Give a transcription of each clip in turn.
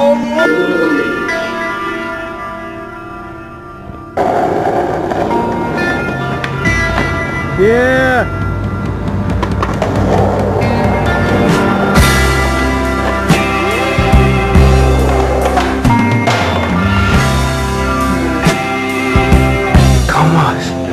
Yeah! Come on!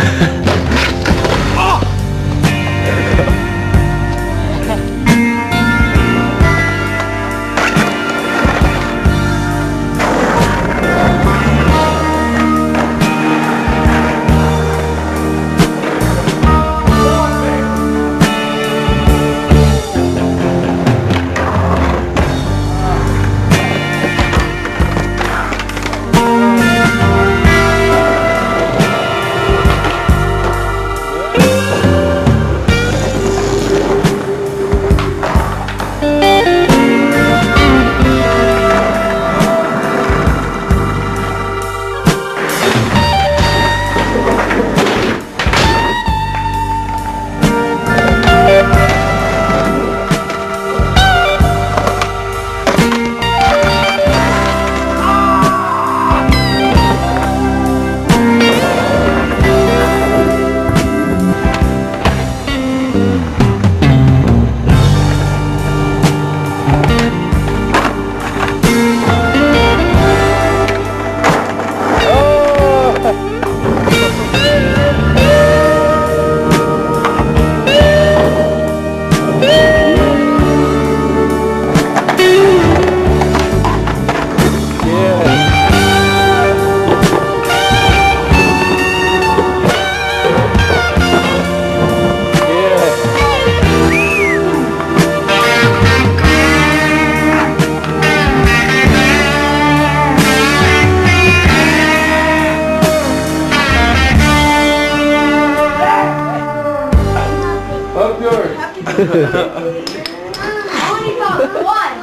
I only got one.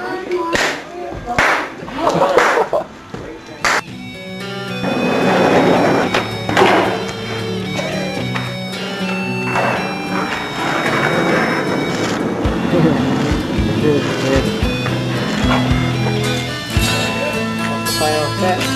Final set.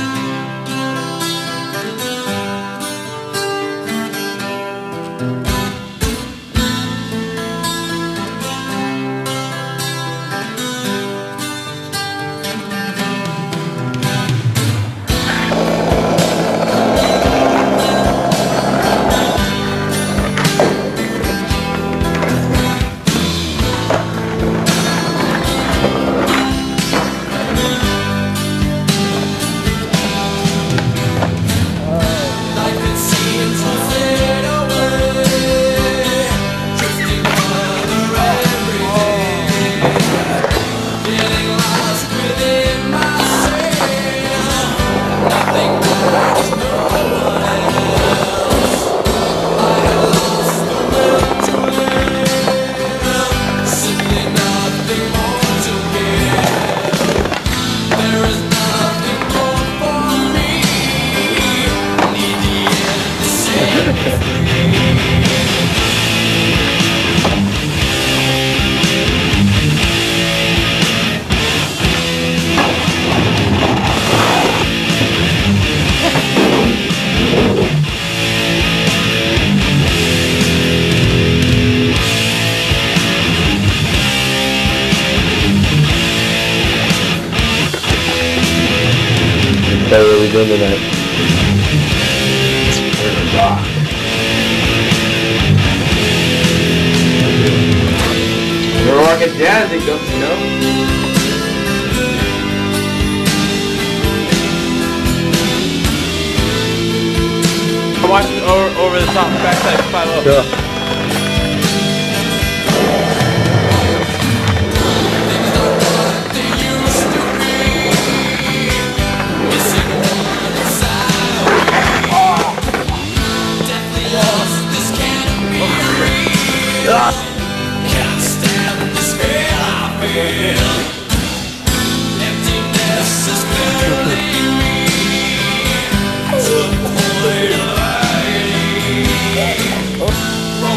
What are we doing tonight? We're gonna rock. We're rocking Danzig, don't you know? Watch over the top backside 5-0. Yeah. Can't stand this fear I feel. Emptiness is filling me to the point of agony.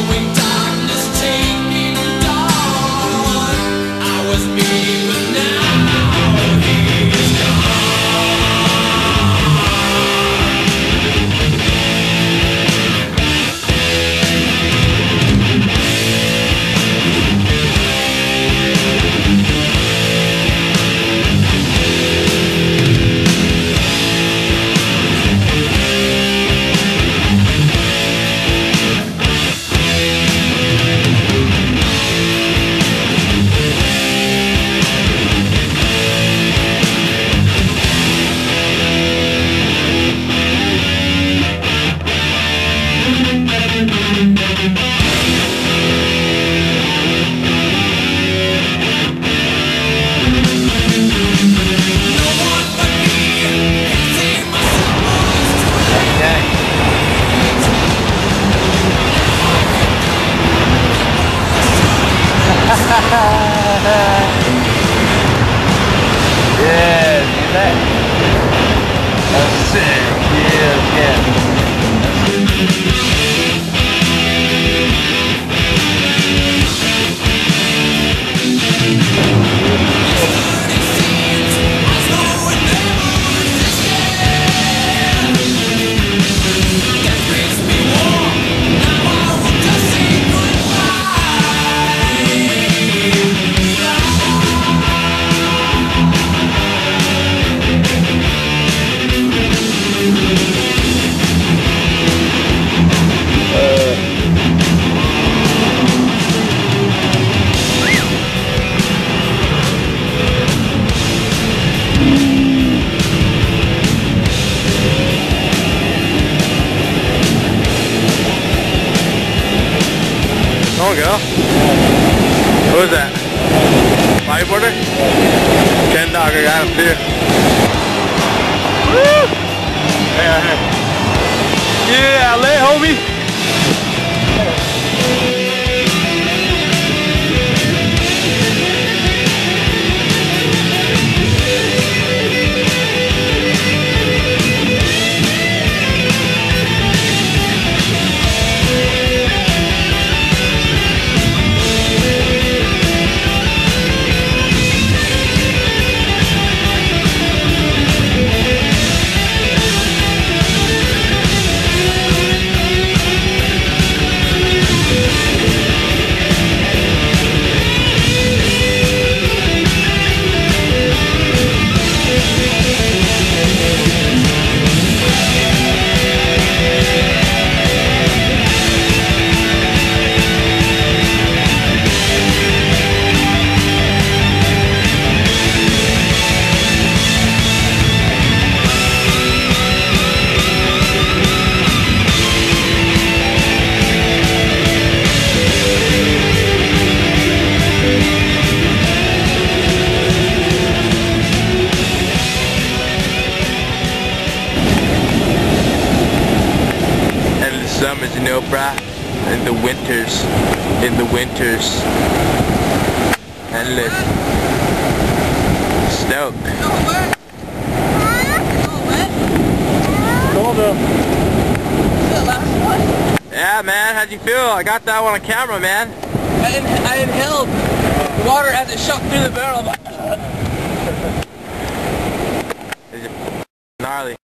Yeah, see that? That's sick. Yeah, yeah. Come on, girl. Who is that? Bodyboarder? Ken Dog, I got him too. Woo! Yeah, lay, homie. Summers, you know, brah. In the winters. Endless. Stoked. Yeah, man, how'd you feel? I got that one on camera, man. I inhaled water as it shot through the barrel. Gnarly.